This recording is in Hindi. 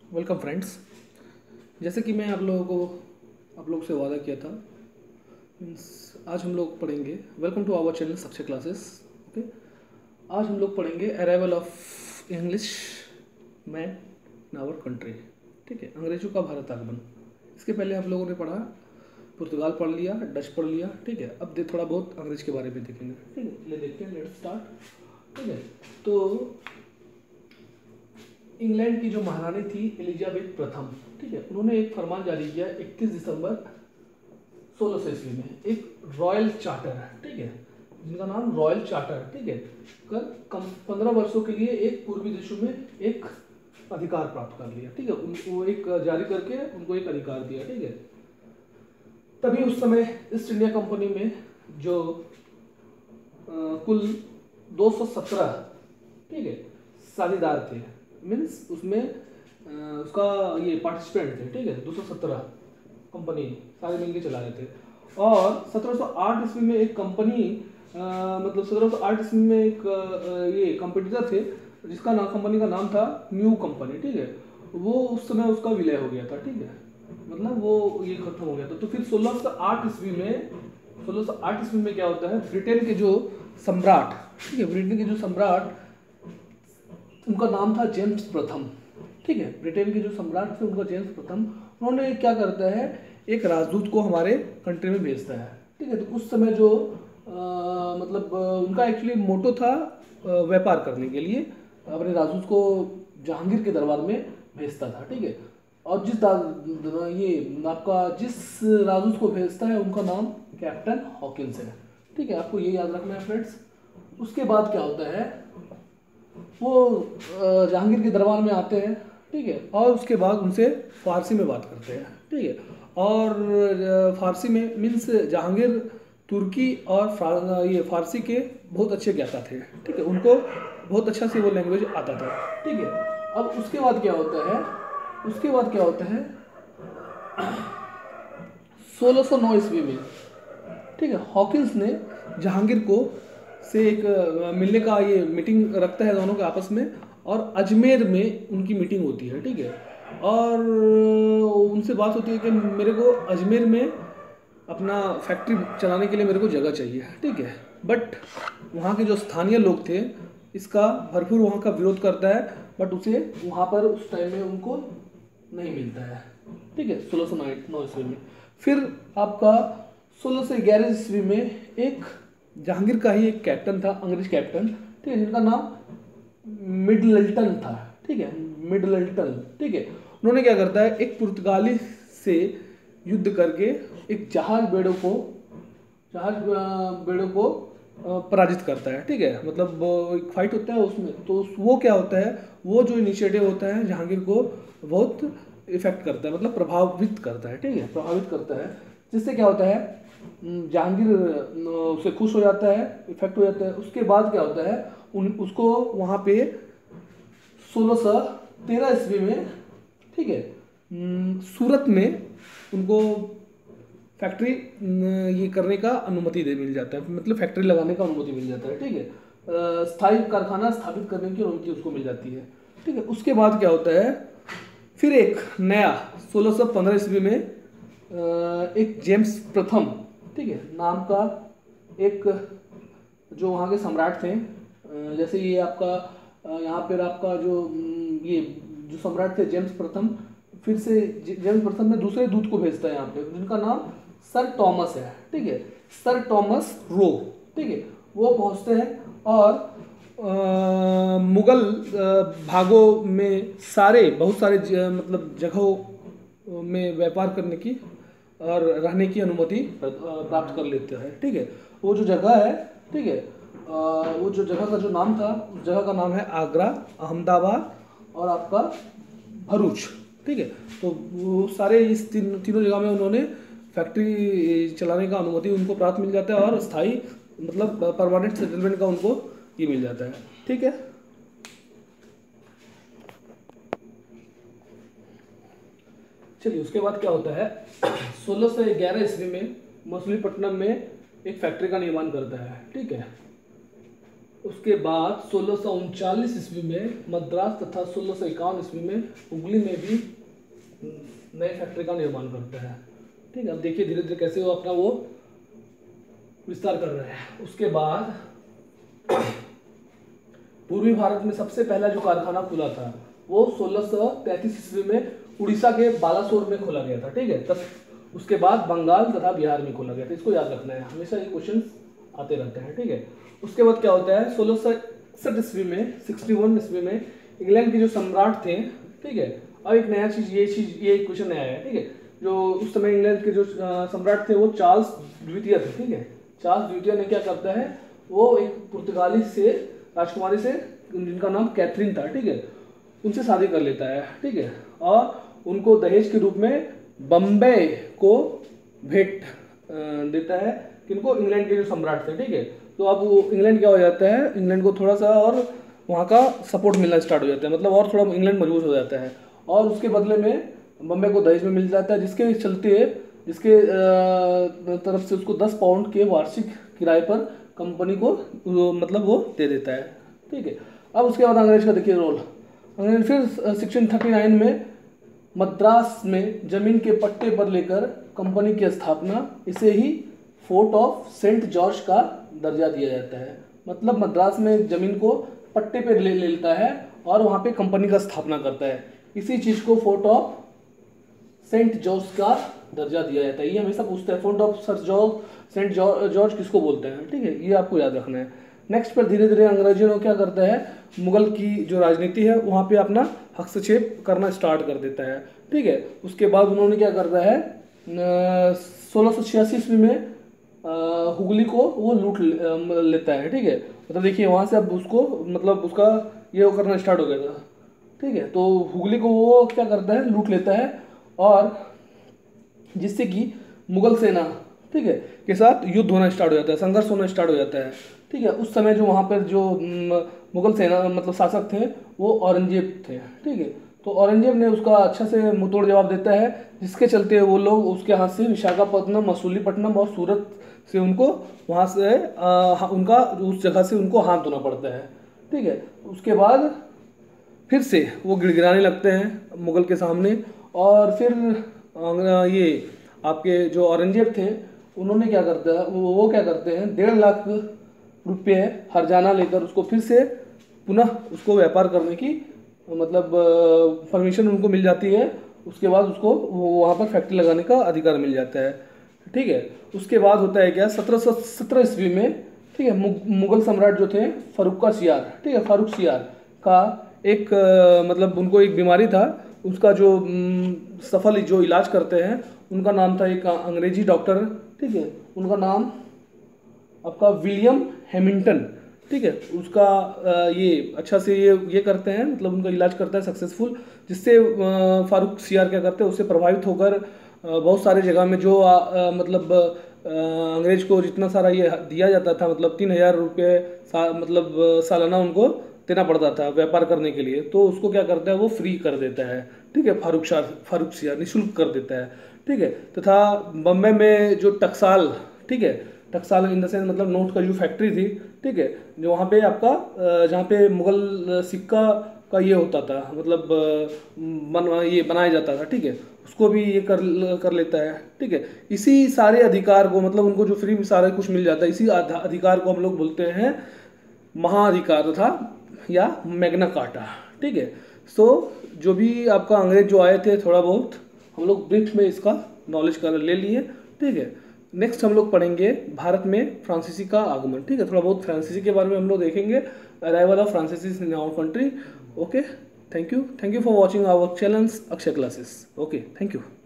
Welcome friends. जैसे कि मैं आप लोग से वादा किया था, मीन्स आज हम लोग पढ़ेंगे। Welcome to our channel success classes. Okay, आज हम लोग पढ़ेंगे arrival of English man in our country. ठीक है, अंग्रेजों का भारत आगमन। इसके पहले आप लोगों ने पढ़ा, पुर्तगाल पढ़ लिया, डच पढ़ लिया। ठीक है, अब थोड़ा बहुत अंग्रेज के बारे में देखेंगे। ठीक है, चलिए देखते हैं, लेट्स स्टार्ट। ठीक है, तो इंग्लैंड की जो महारानी थी एलिजाबेथ प्रथम, ठीक है, उन्होंने एक फरमान जारी किया 31 दिसंबर 1600 ईस्वी में, एक रॉयल चार्टर, ठीक है, जिनका नाम रॉयल चार्टर, ठीक है, कर 15 वर्षों के लिए एक पूर्वी देशों में एक अधिकार प्राप्त कर लिया। ठीक है, वो एक जारी करके उनको एक अधिकार दिया। ठीक है, तभी उस समय ईस्ट इंडिया कंपनी में जो कुल 217, ठीक है, साझेदार थे, मीन्स उसमें उसका ये पार्टिसिपेंट थे। ठीक है, 217 कंपनी सारे मिलके चला रहे थे। और 1708 ईस्वी में एक कंपनी मतलब 1708 ईस्वी में एक ये कंपटीटर थे जिसका नाम, कंपनी का नाम था न्यू कंपनी। ठीक है, वो उस समय उसका विलय हो गया था। ठीक है, मतलब वो ये खत्म हो गया था। तो फिर 1608 ईस्वी में क्या होता है, ब्रिटेन के जो सम्राट, ठीक है, ब्रिटेन के जो सम्राट, उनका नाम था जेम्स प्रथम। ठीक है, ब्रिटेन के जो सम्राट थे उनका जेम्स प्रथम, उन्होंने क्या करता है, एक राजदूत को हमारे कंट्री में भेजता है। ठीक है, तो उस समय जो मतलब उनका एक्चुअली मोटो था व्यापार करने के लिए अपने राजदूत को जहांगीर के दरबार में भेजता था। ठीक है, और जिस राजदूत को भेजता है उनका नाम कैप्टन हॉकिंस है। ठीक है, आपको ये याद रखना है फ्रेंड्स। उसके बाद क्या होता है, वो जहांगीर के दरबार में आते हैं। ठीक है, और उसके बाद उनसे फारसी में बात करते हैं। ठीक है, और फारसी में मीन्स जहांगीर तुर्की और फारसी के बहुत अच्छे ज्ञाता थे। ठीक है, उनको बहुत अच्छा से वो लैंग्वेज आता था। ठीक है, अब उसके बाद क्या होता है, 1609 ईस्वी में, ठीक है, हॉकिंस ने जहांगीर को से एक मिलने का ये मीटिंग रखता है दोनों के आपस में, और अजमेर में उनकी मीटिंग होती है। ठीक है, और उनसे बात होती है कि मेरे को अजमेर में अपना फैक्ट्री चलाने के लिए मेरे को जगह चाहिए। ठीक है, बट वहाँ के जो स्थानीय लोग थे इसका भरपूर वहाँ का विरोध करता है, बट उसे वहाँ पर उस टाइम में उनको नहीं मिलता है। ठीक है, 1609 ईस्वी में। फिर आपका 1611 ईस्वी में एक जहांगीर का ही एक कैप्टन था, अंग्रेज कैप्टन, ठीक है, जिनका नाम मिडलटन था। ठीक है, मिडलटन। ठीक है, उन्होंने क्या करता है, एक पुर्तगाली से युद्ध करके एक जहाज बेड़ों को पराजित करता है। ठीक है, मतलब एक फाइट होता है उसमें, तो वो क्या होता है, वो जो इनिशिएटिव होता है जहांगीर को बहुत इफेक्ट करता है, मतलब प्रभावित करता है। ठीक है, प्रभावित करता है, जिससे क्या होता है, जहांगीर उससे खुश हो जाता है, इफेक्ट हो जाता है। उसके बाद क्या होता है, उसको वहाँ पे 1613 ईस्वी में, ठीक है, सूरत में उनको फैक्ट्री ये करने का अनुमति मिल जाता है, मतलब फैक्ट्री लगाने का अनुमति मिल जाता है। ठीक है, स्थायी कारखाना स्थापित करने की अनुमति उसको मिल जाती है। ठीक है, उसके बाद क्या होता है, फिर एक नया 1615 ईस्वी में एक जेम्स प्रथम, ठीक है, नाम का एक जो वहाँ के सम्राट थे, जैसे ये आपका यहाँ पर आपका जो ये जो सम्राट थे जेम्स प्रथम, फिर से जेम्स प्रथम ने दूसरे दूत को भेजता है यहाँ पे, जिनका नाम सर टॉमस है। ठीक है, सर टॉमस रो। ठीक है, वो पहुँचते हैं और मुगल भागों में बहुत सारे मतलब जगहों में व्यापार करने की और रहने की अनुमति प्राप्त कर लेते हैं। ठीक है, वो जो जगह है, ठीक है, वो जो जगह का जो नाम था, उस जगह का नाम है आगरा, अहमदाबाद और आपका भरूच। ठीक है, तो वो सारे इस तीनों जगह में उन्होंने फैक्ट्री चलाने का अनुमति उनको प्राप्त मिल जाता है, और स्थायी मतलब परमानेंट सेटलमेंट का उनको ये मिल जाता है। ठीक है, चलिए उसके बाद क्या होता है, 1611 ईस्वी में मछलीपट्टनम में एक फैक्ट्री का निर्माण करता है। ठीक है, उसके बाद 1639 ईस्वी में मद्रास तथा 1651 ईस्वी में हुगली में भी नए फैक्ट्री का निर्माण करता है। ठीक है, अब देखिए धीरे धीरे कैसे वो अपना वो विस्तार कर रहे हैं। उसके बाद पूर्वी भारत में सबसे पहला जो कारखाना खुला था वो 1633 ईस्वी में उड़ीसा के बालासोर में खोला गया था। ठीक है, तब उसके बाद बंगाल तथा बिहार में खोला गया था। इसको याद रखना है, हमेशा ये क्वेश्चन आते रहते हैं। ठीक है, उसके बाद क्या होता है 1661 ईस्वी में 61 ईस्वी में इंग्लैंड के जो सम्राट थे, ठीक है, अब एक नया चीज ये क्वेश्चन नया है। ठीक है, जो उस समय इंग्लैंड के जो सम्राट थे वो चार्ल्स द्वितीय थे। ठीक है, चार्ल्स द्वितीय ने क्या करता है, वो एक पुर्तगाली से राजकुमारी से जिनका नाम कैथरीन था, ठीक है, उनसे शादी कर लेता है। ठीक है, और उनको दहेज के रूप में बम्बे को भेंट देता है, किनको, इंग्लैंड के जो सम्राट थे। ठीक है, तो अब वो इंग्लैंड क्या हो जाता है, इंग्लैंड को थोड़ा सा और वहाँ का सपोर्ट मिलना स्टार्ट हो जाता है, मतलब और थोड़ा इंग्लैंड मजबूत हो जाता है, और उसके बदले में बम्बे को दहेज में मिल जाता है, जिसके चलते जिसके तरफ से उसको 10 पाउंड के वार्षिक किराए पर कंपनी को मतलब वो दे देता है। ठीक है, अब उसके बाद अंग्रेज का देखिए रोल। अंग्रेज फिर सेक्शन 39 में मद्रास में जमीन के पट्टे पर लेकर कंपनी की स्थापना, इसे ही फोर्ट ऑफ सेंट जॉर्ज का दर्जा दिया जाता है। मतलब मद्रास में जमीन को पट्टे पे ले लेता है और वहाँ पे कंपनी का स्थापना करता है, इसी चीज को फोर्ट ऑफ सेंट जॉर्ज का दर्जा दिया जाता है। ये हमेशा पूछते हैं, फोर्ट ऑफ सेंट जॉर्ज किसको बोलते हैं। ठीक है, ये आपको याद रखना है। नेक्स्ट पर धीरे धीरे अंग्रेजों ने क्या करता है, मुगल की जो राजनीति है वहाँ पे अपना हस्तक्षेप करना स्टार्ट कर देता है। ठीक है, उसके बाद उन्होंने क्या करता है 1686 ईस्वी में हुगली को वो लूट लेता है। ठीक है, मतलब देखिए वहाँ से अब उसको मतलब उसका ये करना स्टार्ट हो गया था। ठीक है, तो हुगली को वो क्या करता है, लूट लेता है, और जिससे कि मुगल सेना, ठीक है, के साथ युद्ध होना स्टार्ट हो जाता है, संघर्ष होना स्टार्ट हो जाता है। ठीक है, उस समय जो वहाँ पर जो मुगल सेना मतलब शासक थे वो औरंगजेब थे। ठीक है, तो औरंगजेब ने उसका अच्छा से मुंहतोड़ जवाब देता है, जिसके चलते वो लोग उसके हाथ से विशाखापट्टनम, मसूलीपट्टनम और सूरत से उनको वहाँ से उनका उस जगह से उनको हाथ धोना पड़ता है। ठीक है, उसके बाद फिर से वो गिड़गिड़ाने लगते हैं मुगल के सामने, और फिर ये आपके जो औरंगजेब थे उन्होंने क्या करता है, वो क्या करते हैं 1.5 लाख रुपये हर्जाना लेकर उसको फिर से पुनः उसको व्यापार करने की मतलब परमिशन उनको मिल जाती है। उसके बाद उसको वहाँ पर फैक्ट्री लगाने का अधिकार मिल जाता है। ठीक है, उसके बाद होता है क्या 1717 ईस्वी में, ठीक है, मुगल सम्राट जो थे फारूक सियार, ठीक है, फारूक सियार का एक मतलब उनको एक बीमारी था, उसका जो सफल जो इलाज करते हैं उनका नाम था एक अंग्रेजी डॉक्टर, ठीक है, उनका नाम आपका विलियम हैमिल्टन। ठीक है, उसका ये अच्छा से ये करते हैं, मतलब उनका इलाज करता है सक्सेसफुल, जिससे फारूक सियार क्या करते हैं, उससे प्रभावित होकर बहुत सारे जगह में जो मतलब अंग्रेज को जितना सारा ये दिया जाता था, मतलब 3000 रुपये मतलब सालाना उनको देना पड़ता था व्यापार करने के लिए, तो उसको क्या करता है वो फ्री कर देता है। ठीक है, फारूक सियार निःशुल्क कर देता है। ठीक है, तथा बम्बई में जो टकसाल, ठीक है, टकसाल इन द सेंस मतलब नोट का जो फैक्ट्री थी, ठीक है, जो वहाँ पे आपका जहाँ पे मुगल सिक्का का ये होता था, मतलब ये बनाया जाता था, ठीक है, उसको भी ये कर लेता है। ठीक है, इसी सारे अधिकार को मतलब उनको जो फ्री में सारा कुछ मिल जाता है, इसी अधिकार को हम लोग बोलते हैं महाअधिकार तथा या मैग्ना कार्टा। ठीक है, सो जो भी आपका अंग्रेज जो आए थे थोड़ा बहुत हम लोग ब्रीफ में इसका नॉलेज कर ले लिए। ठीक है, नेक्स्ट हम लोग पढ़ेंगे भारत में फ्रांसीसी का आगमन। ठीक है, थोड़ा बहुत फ्रांसीसी के बारे में हम लोग देखेंगे, अराइवल ऑफ फ्रांसीसी in our country. Okay, thank you for watching our channels Akshay classes. Okay, thank you.